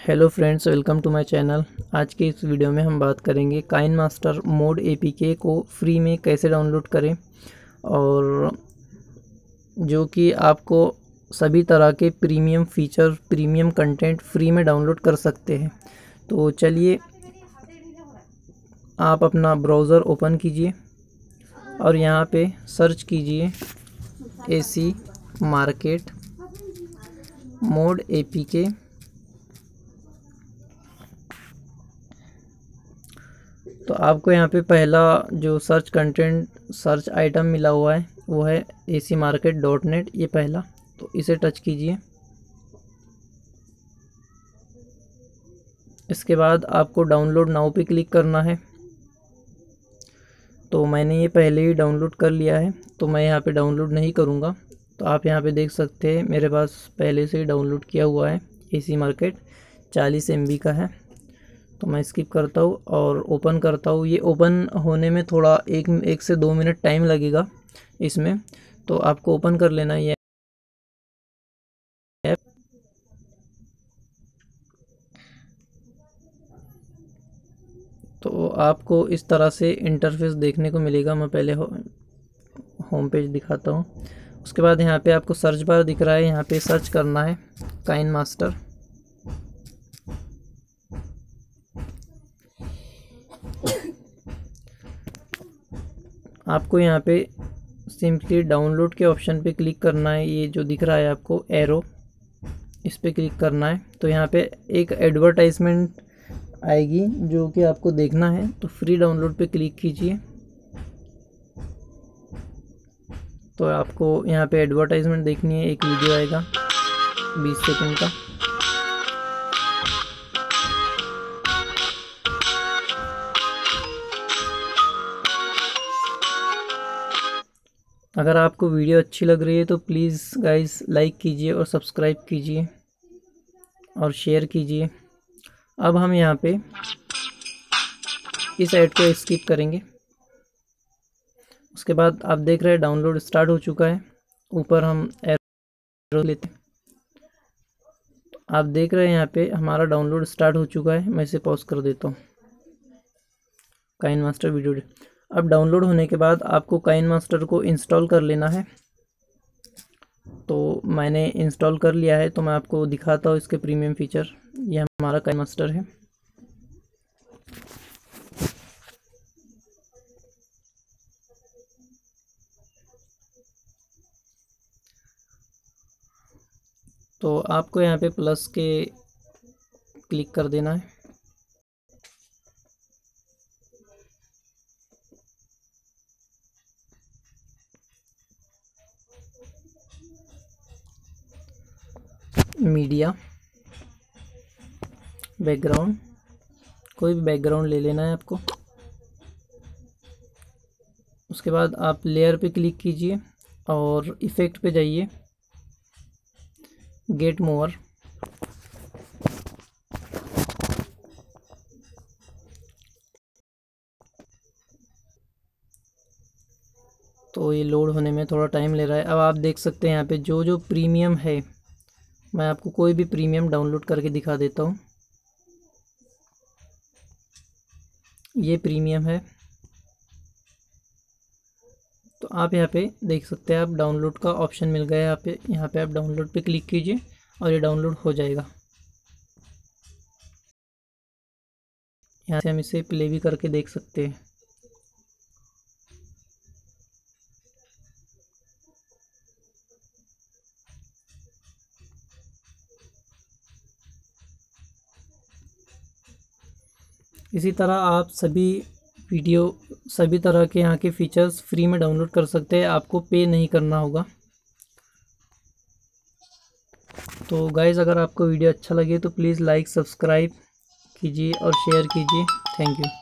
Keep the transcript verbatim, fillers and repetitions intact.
Hello friends, welcome to my channel. आज के इस वीडियो में हम बात करेंगे काइनमास्टर मोड एपीके को फ्री में कैसे डाउनलोड करें और जो कि आपको सभी तरह के premium feature, premium content free में डाउनलोड कर सकते हैं। तो चलिए, आप अपना ब्राउज़र ओपन कीजिए और यहाँ पे सर्च कीजिए एसी मार्केट मोड एपीके। तो आपको यहाँ पे पहला जो सर्च कंटेंट सर्च आइटम मिला हुआ है वो है एसी मार्केट डॉट नेट, ये पहला। तो इसे टच कीजिए। इसके बाद आपको डाउनलोड नाउ पे क्लिक करना है। तो मैंने ये पहले ही डाउनलोड कर लिया है, तो मैं यहाँ पे डाउनलोड नहीं करूँगा। तो आप यहाँ पे देख सकते हैं मेरे पास पहले से ही डाउनलोड किया हुआ है। एसी मार्केट चालीस एम बी का है, तो मैं स्किप करता हूँ और ओपन करता हूँ। ये ओपन होने में थोड़ा एक एक से दो मिनट टाइम लगेगा इसमें, तो आपको ओपन कर लेना है ये ऐप। तो आपको इस तरह से इंटरफेस देखने को मिलेगा। मैं पहले हो, होम पेज दिखाता हूँ। उसके बाद यहाँ पे आपको सर्च बार दिख रहा है, यहाँ पे सर्च करना है काइनमास्टर। आपको यहाँ पे सिंपली डाउनलोड के ऑप्शन पे क्लिक करना है। ये जो दिख रहा है आपको एरो, इस पे क्लिक करना है। तो यहाँ पे एक एडवर्टाइजमेंट आएगी जो कि आपको देखना है, तो फ्री डाउनलोड पे क्लिक कीजिए। तो आपको यहाँ पे एडवर्टाइजमेंट देखनी है। एक वीडियो आएगा बीस सेकंड का। अगर आपको वीडियो अच्छी लग रही है तो प्लीज़ गाइस लाइक कीजिए और सब्सक्राइब कीजिए और शेयर कीजिए। अब हम यहाँ पे इस ऐड को स्किप करेंगे। उसके बाद आप देख रहे हैं डाउनलोड स्टार्ट हो चुका है। ऊपर हम एरो लेते हैं। आप देख रहे हैं यहाँ पे हमारा डाउनलोड स्टार्ट हो चुका है। मैं इसे पॉज कर देता हूँ। KineMaster video. अब डाउनलोड होने के बाद आपको काइनमास्टर को इंस्टॉल कर लेना है। तो मैंने इंस्टॉल कर लिया है, तो मैं आपको दिखाता हूँ इसके प्रीमियम फीचर। ये हमारा काइनमास्टर है। तो आपको यहाँ पे प्लस के क्लिक कर देना है। मीडिया, बैकग्राउंड, कोई भी बैकग्राउंड ले लेना है आपको। उसके बाद आप लेयर पे क्लिक कीजिए और इफ़ेक्ट पे जाइए, गेट मूवर। तो ये लोड होने में थोड़ा टाइम ले रहा है। अब आप देख सकते हैं यहाँ पे जो जो प्रीमियम है, मैं आपको कोई भी प्रीमियम डाउनलोड करके दिखा देता हूँ। ये प्रीमियम है, तो आप यहाँ पे देख सकते हैं। आप डाउनलोड का ऑप्शन मिल गया है यहाँ पे। यहाँ पे आप डाउनलोड पे क्लिक कीजिए और ये डाउनलोड हो जाएगा। यहाँ से हम इसे प्ले भी करके देख सकते हैं। इसी तरह आप सभी वीडियो, सभी तरह के यहाँ के फीचर्स फ्री में डाउनलोड कर सकते हैं। आपको पे नहीं करना होगा। तो गाइज़, अगर आपको वीडियो अच्छा लगे तो प्लीज़ लाइक, सब्सक्राइब कीजिए और शेयर कीजिए। Thank you.